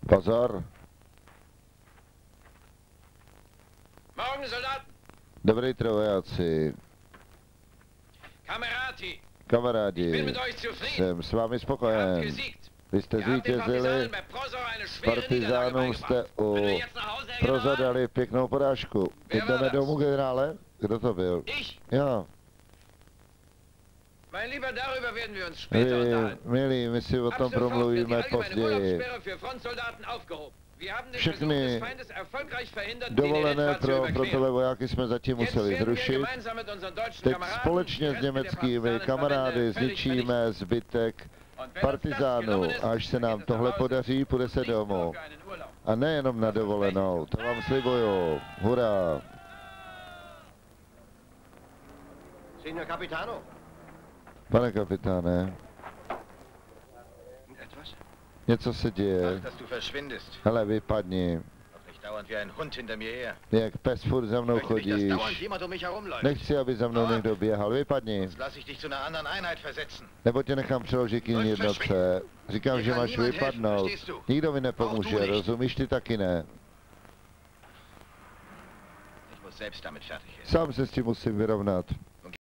Pozor. Morgen, Soldaten. Dobrý trojáci. Kamerati. Kamarádi, jsem s vámi spokojen. Vy jste zvítězili, partizánům jste u Proza dali pěknou porážku. Teď jdeme domů, generále? Kdo to byl? Já. Milí, my si o tom promluvíme později. Všechny dovolené pro frontové vojáky jsme zatím museli zrušit. Teď společně s německými kamarády zničíme zbytek partizánů. A až se nám tohle podaří, půjde se domů. A nejenom na dovolenou, to vám slibuju. Hurá! Pane kapitáne. Něco se děje. Hele, vypadni. Jak pes furt za mnou chodíš. Nechci, aby za mnou někdo běhal. Vypadni. Nebo tě nechám přeložit k jiné jednotce. Říkám, že máš vypadnout. Nikdo mi nepomůže, rozumíš, ty taky ne. Sám se s tím musím vyrovnat.